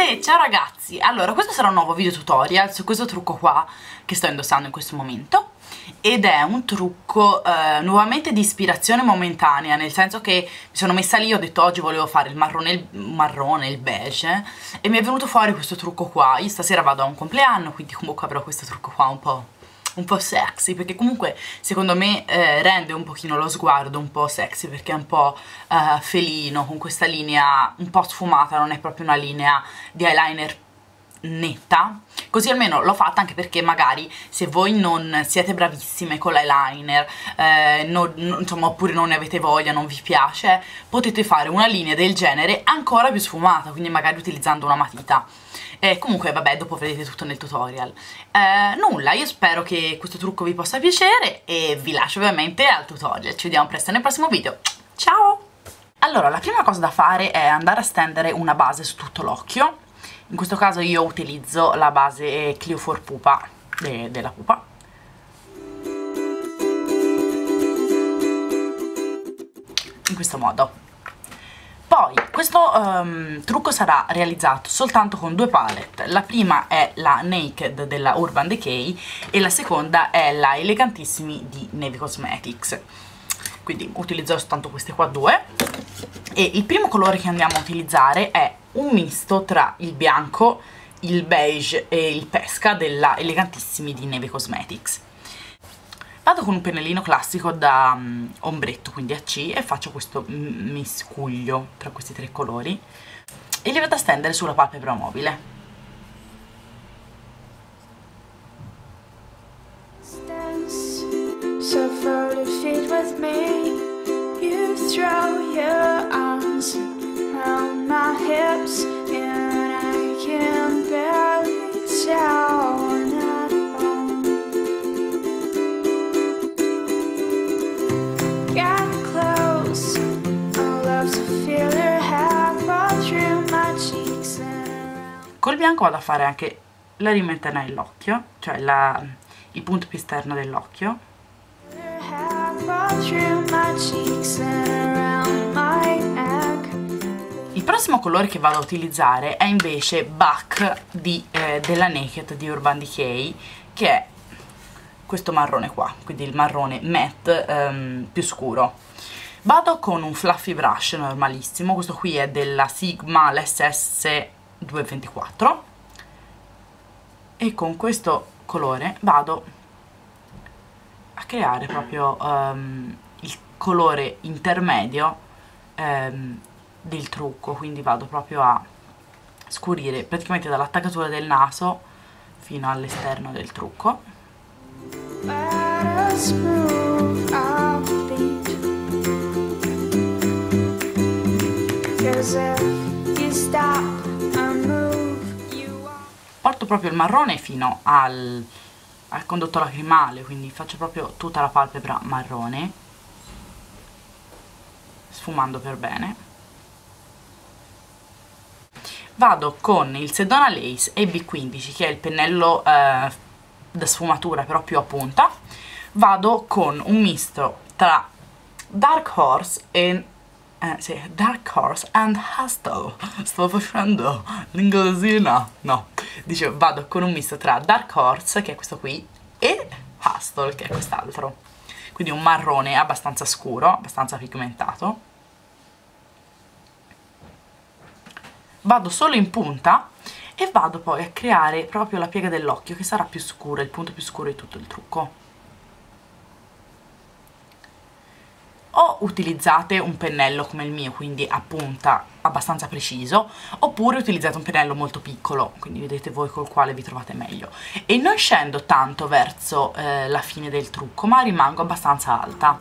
Ciao ragazzi, allora questo sarà un nuovo video tutorial su questo trucco qua che sto indossando in questo momento ed è un trucco nuovamente di ispirazione momentanea, nel senso che mi sono messa lì, ho detto oggi volevo fare il marrone, il beige e mi è venuto fuori questo trucco qua. Io stasera vado a un compleanno, quindi comunque avrò questo trucco qua un po' sexy, perché comunque secondo me rende un pochino lo sguardo un po' sexy, perché è un po' felino, con questa linea un po' sfumata, non è proprio una linea di eyeliner netta, così almeno l'ho fatta, anche perché magari se voi non siete bravissime con l'eyeliner, insomma, oppure non ne avete voglia, non vi piace, potete fare una linea del genere ancora più sfumata, quindi magari utilizzando una matita. Comunque vabbè, dopo vedete tutto nel tutorial. Nulla, io spero che questo trucco vi possa piacere e vi lascio ovviamente al tutorial. Ci vediamo presto nel prossimo video. Ciao! Allora, la prima cosa da fare è andare a stendere una base su tutto l'occhio. In questo caso io utilizzo la base Clio for Pupa della Pupa. In questo modo. Poi questo trucco sarà realizzato soltanto con due palette. La prima è la Naked della Urban Decay e la seconda è la Elegantissimi di Navy Cosmetics. Quindi utilizzerò soltanto queste qua due. E il primo colore che andiamo a utilizzare è un misto tra il bianco, il beige e il pesca della Elegantissimi di Navy Cosmetics. Vado con un pennellino classico da ombretto, quindi a C, e faccio questo miscuglio tra questi tre colori e li vado a stendere sulla palpebra mobile. Col bianco vado a fare anche la rimetta nell'occhio, cioè il punto più esterno dell'occhio. Il prossimo colore che vado a utilizzare è invece Buck della Naked di Urban Decay, che è questo marrone qua, quindi il marrone matte più scuro. Vado con un fluffy brush normalissimo, questo qui è della Sigma, l'SS 224, e con questo colore vado a creare proprio il colore intermedio del trucco, quindi vado proprio a scurire praticamente dall'attaccatura del naso fino all'esterno del trucco. Porto proprio il marrone fino al condotto lacrimale, quindi faccio proprio tutta la palpebra marrone, sfumando per bene. Vado con il Sedona Lace AB15, che è il pennello da sfumatura però più a punta. Vado con un misto tra Dark Horse e Dark Horse and Hustle. Sto facendo l'inglesina. No, dicevo, vado con un misto tra Dark Horse, che è questo qui, e Hustle, che è quest'altro. Quindi un marrone abbastanza scuro, abbastanza pigmentato. Vado solo in punta e vado poi a creare proprio la piega dell'occhio, che sarà più scura, il punto più scuro di tutto il trucco. O utilizzate un pennello come il mio, quindi a punta abbastanza preciso, oppure utilizzate un pennello molto piccolo, quindi vedete voi col quale vi trovate meglio. E non scendo tanto verso la fine del trucco, ma rimango abbastanza alta.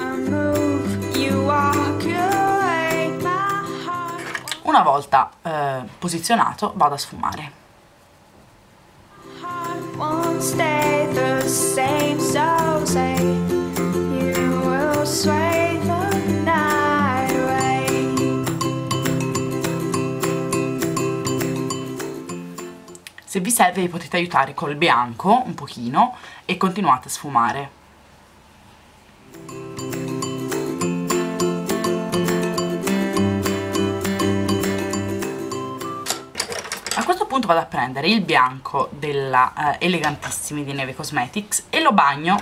Una volta posizionato vado a sfumare. Se vi serve vi potete aiutare col bianco un pochino e continuate a sfumare. questo punto vado a prendere il bianco della Elegantissimi di Neve Cosmetics e lo bagno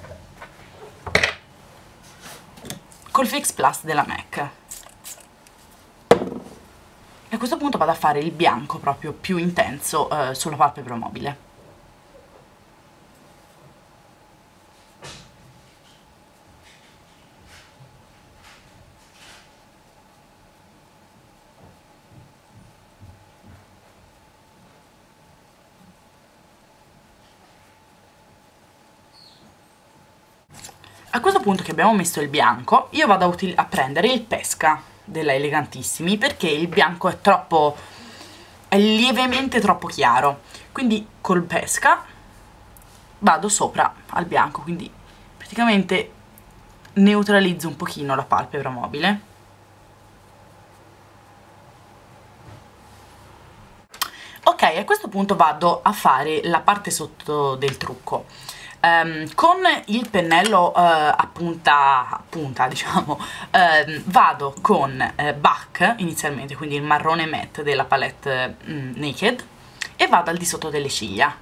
col Fix Plus della MAC. E a questo punto vado a fare il bianco proprio più intenso sulla palpebra mobile. A questo punto che abbiamo messo il bianco, io vado a prendere il Pesca della Elegantissimi, perché il bianco è lievemente troppo chiaro, quindi col Pesca vado sopra al bianco, quindi praticamente neutralizzo un pochino la palpebra mobile. Ok, a questo punto vado a fare la parte sotto del trucco. Con il pennello a punta, diciamo, vado con Bach inizialmente, quindi il marrone matte della palette Naked, e vado al di sotto delle ciglia.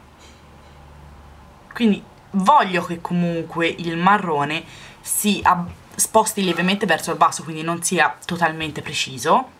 Quindi voglio che comunque il marrone si sposti lievemente verso il basso, quindi non sia totalmente preciso.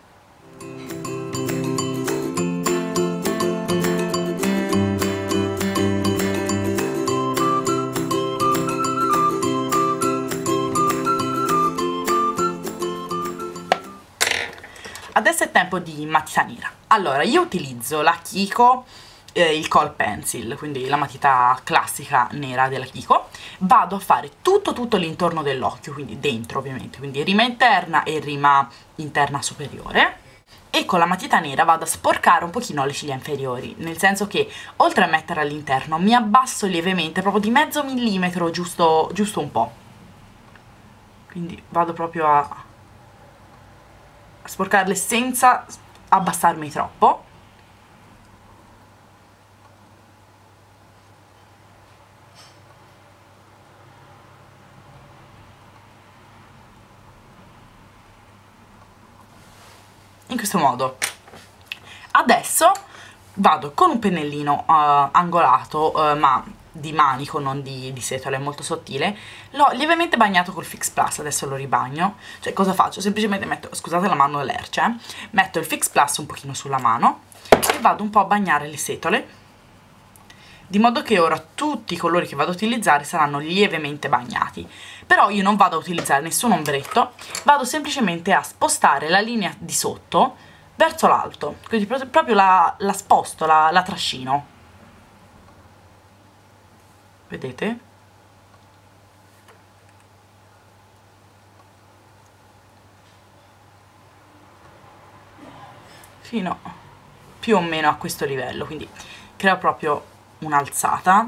Adesso è tempo di matita nera. Allora, io utilizzo la Kiko, il Kohl Pencil, quindi la matita classica nera della Kiko. Vado a fare tutto l'intorno dell'occhio, quindi dentro ovviamente, quindi rima interna e rima interna superiore. E con la matita nera vado a sporcare un pochino le ciglia inferiori, nel senso che oltre a mettere all'interno mi abbasso lievemente, proprio di mezzo millimetro, giusto un po'. Quindi vado proprio a sporcarle senza abbassarmi troppo. In questo modo. Adesso vado con un pennellino angolato, ma di manico, non di setola, è molto sottile. L'ho lievemente bagnato col Fix Plus, adesso lo ribagno. Cioè, cosa faccio? Semplicemente metto, scusate la mano lerce, metto il Fix Plus un pochino sulla mano e vado un po' a bagnare le setole, di modo che ora tutti i colori che vado a utilizzare saranno lievemente bagnati. Però io non vado a utilizzare nessun ombretto, vado semplicemente a spostare la linea di sotto verso l'alto, quindi proprio la sposto, la trascino. Vedete? Fino più o meno a questo livello, quindi creo proprio un'alzata.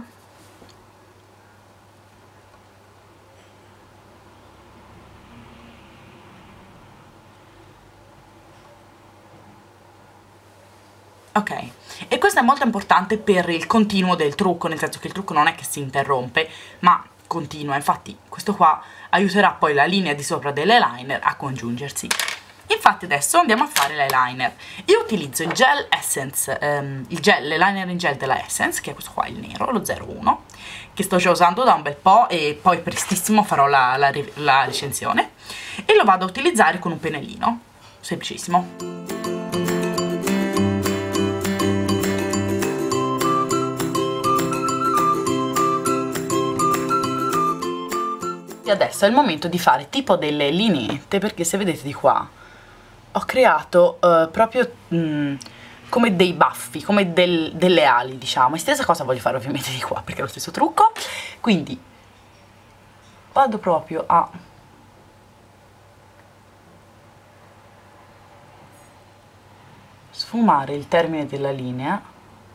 Ok, e questo è molto importante per il continuo del trucco, nel senso che il trucco non è che si interrompe, ma continua. Infatti questo qua aiuterà poi la linea di sopra dell'eyeliner a congiungersi. Infatti adesso andiamo a fare l'eyeliner. Io utilizzo il gel Essence, l'eyeliner in gel della Essence, che è questo qua, il nero, lo 01, che sto già usando da un bel po' e poi prestissimo farò la recensione, e lo vado a utilizzare con un pennellino, semplicissimo. E adesso è il momento di fare tipo delle lineette, perché se vedete di qua ho creato proprio come dei baffi, come delle ali, diciamo. E stessa cosa voglio fare ovviamente di qua, perché è lo stesso trucco. Quindi vado proprio a sfumare il termine della linea.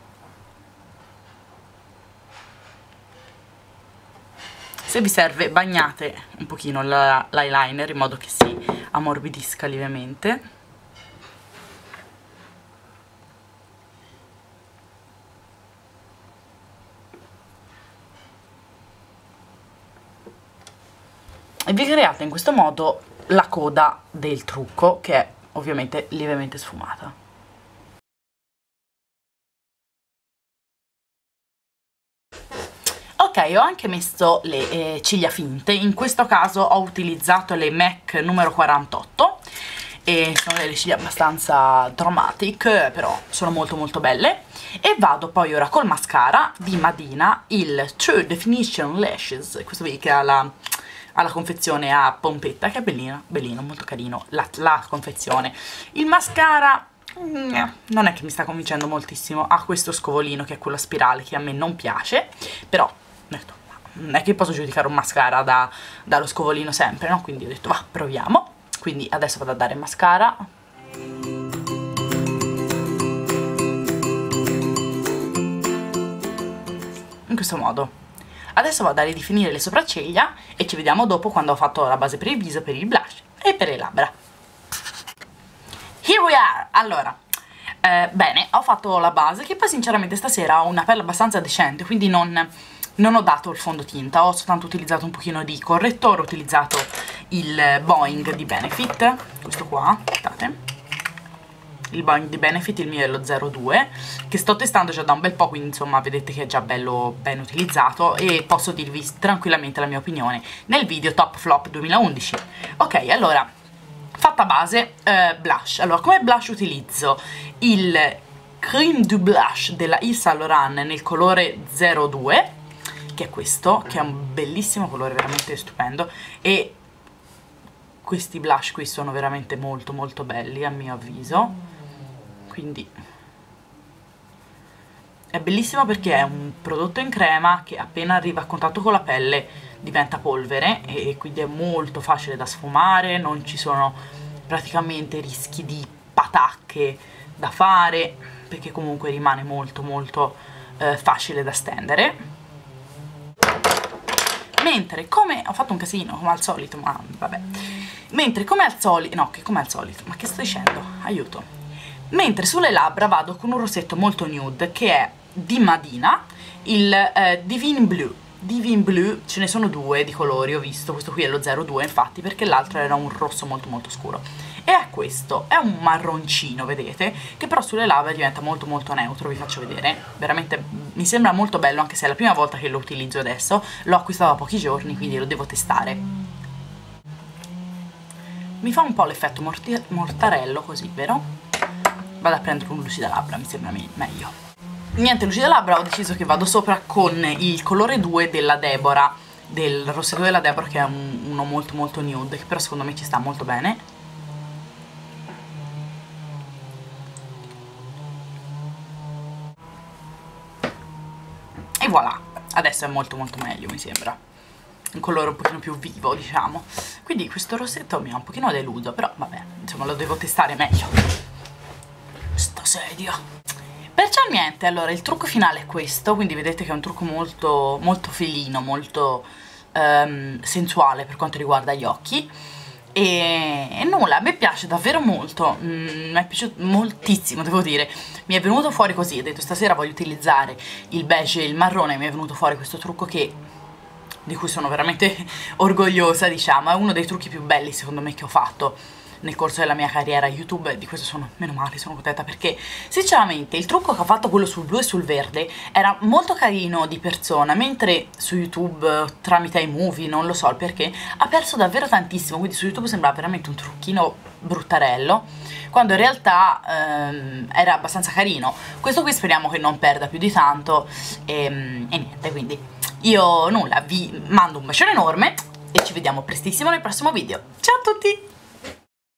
Se vi serve bagnate un pochino l'eyeliner in modo che si ammorbidisca lievemente. E vi create in questo modo la coda del trucco, che è ovviamente lievemente sfumata. Ok, ho anche messo le ciglia finte, in questo caso ho utilizzato le MAC numero 48 e sono delle ciglia abbastanza dramatic, però sono molto molto belle. E vado poi ora col mascara di Madina, il True Definition Lashes, questo qui che ha la confezione a pompetta, che è bellino, bellino, molto carino, la confezione. Il mascara non è che mi sta convincendo moltissimo, ha questo scovolino che è quello a spirale che a me non piace, però ho detto, non è che posso giudicare un mascara dallo scovolino sempre, no? Quindi ho detto va, proviamo. Quindi adesso vado a dare mascara. In questo modo. Adesso vado a ridefinire le sopracciglia e ci vediamo dopo quando ho fatto la base per il viso, per il blush e per le labbra. Here we are! Allora, bene, ho fatto la base, che poi sinceramente stasera ho una pelle abbastanza decente, quindi non ho dato il fondotinta, ho soltanto utilizzato un pochino di correttore, ho utilizzato il Boing di Benefit, questo qua, aspettate, il Boing di Benefit, il mio è lo 02, che sto testando già da un bel po', quindi insomma vedete che è già bello ben utilizzato e posso dirvi tranquillamente la mia opinione nel video Top Flop 2011. Ok, allora, fatta base, blush. Allora, come blush utilizzo il Cream du Blush della Yves Saint Laurent nel colore 02, che è questo, che è un bellissimo colore, veramente stupendo, e questi blush qui sono veramente molto molto belli a mio avviso, quindi è bellissimo perché è un prodotto in crema che appena arriva a contatto con la pelle diventa polvere e quindi è molto facile da sfumare, non ci sono praticamente rischi di patacche da fare, perché comunque rimane molto molto facile da stendere. Mentre come ho fatto un casino come al solito, ma vabbè, mentre come al solito, no, che come al solito, ma che sto dicendo? Aiuto. Mentre sulle labbra vado con un rossetto molto nude che è di Madina, il Divine Blue. Divine Blue, ce ne sono due di colori, ho visto, questo qui è lo 02 infatti, perché l'altro era un rosso molto molto scuro. E è questo, è un marroncino, vedete, che però sulle labbra diventa molto molto neutro, vi faccio vedere. Veramente mi sembra molto bello, anche se è la prima volta che lo utilizzo adesso, l'ho acquistato da pochi giorni, quindi lo devo testare. Mi fa un po' l'effetto mortarello così, vero? Vado a prendere un lucidalabbra, mi sembra meglio. Niente, lucidalabbra, ho deciso che vado sopra con il colore 2 della Deborah, del rossetto della Deborah, che è uno molto molto nude, che però secondo me ci sta molto bene. E voilà, adesso è molto molto meglio, mi sembra. Un colore un pochino più vivo, diciamo. Quindi questo rossetto mi ha un pochino deluso, però vabbè, insomma lo devo testare meglio. Sta sedia. Perciò niente, allora il trucco finale è questo, quindi vedete che è un trucco molto, molto felino, molto sensuale per quanto riguarda gli occhi. E nulla, a me piace davvero molto, mi è piaciuto moltissimo, devo dire. Mi è venuto fuori così, ho detto stasera voglio utilizzare il beige e il marrone, mi è venuto fuori questo trucco di cui sono veramente orgogliosa, diciamo. È uno dei trucchi più belli secondo me che ho fatto nel corso della mia carriera YouTube, di questo sono, meno male, sono contenta, perché sinceramente il trucco che ho fatto, quello sul blu e sul verde, era molto carino di persona, mentre su YouTube tramite iMovie, non lo so il perché, ha perso davvero tantissimo, quindi su YouTube sembrava veramente un trucchino bruttarello, quando in realtà era abbastanza carino. Questo qui speriamo che non perda più di tanto e niente, quindi io nulla, vi mando un bacione enorme e ci vediamo prestissimo nel prossimo video. Ciao a tutti!